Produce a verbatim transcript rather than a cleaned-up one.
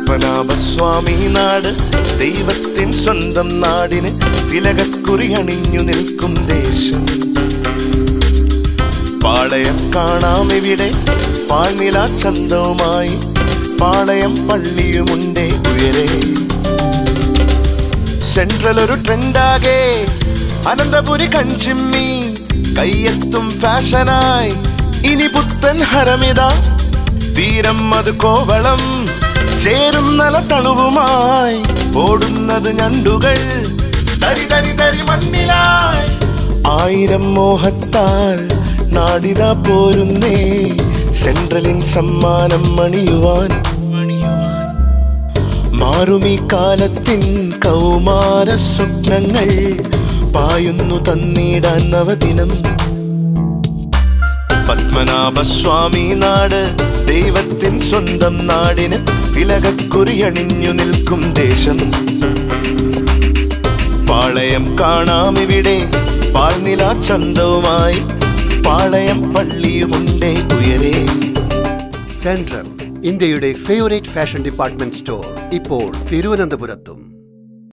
പത്മനാഭസ്വാമി നാട് ദൈവത്തിൻ സ്വന്തം നാടിന് തിലകക്കുറി അണിഞ്ഞു നിൽക്കും ദേശം. പാളയം കാണാമെവിടെ പാൽനില ചന്തവുമായി, പാളയം പള്ളിയുമുണ്ടേ ഉയരെ. സെൻട്രൽ ഒരു ട്രെൻഡാകെ അനന്തപുരി കൺചിമ്മി, കയ്യെത്തും ഫാഷനായി ഇനി പുത്തൻ ഹരമിത. തീരം അത് കോവളം ചേരും നല്ല തണുവുമായി, ഓടുന്നത് ഞണ്ടുകൾ തരി തരി തരി മണ്ണിലായി. ആയിരം മോഹത്താൽ നാടിത പോരുന്നേ, സെൻട്രലിൻ സമ്മാനം മണിയുവാൻ. മാറുമീ കാലത്തിൻ കൗമാര സ്വപ്നങ്ങൾ പായുന്നു തന്നിടാൻ നവദിനം. പത്മനാഭസ്വാമി നാട് ദൈവത്തിൻ സ്വന്തം നാടിന് തിലകക്കുറി അണിഞ്ഞു നിൽക്കും ദേശം. പാളയം കാണാമിവിടെ പാൽനില ചന്തവുമായി, പാളയം പള്ളിയുമുണ്ടേ ഉയരെ. സെൻട്രൽ ഇന്ത്യയുടെ ഫേവറേറ്റ് ഫാഷൻ ഡിപ്പാർട്ട്മെന്റ് സ്റ്റോർ ഇപ്പോൾ തിരുവനന്തപുരത്തും.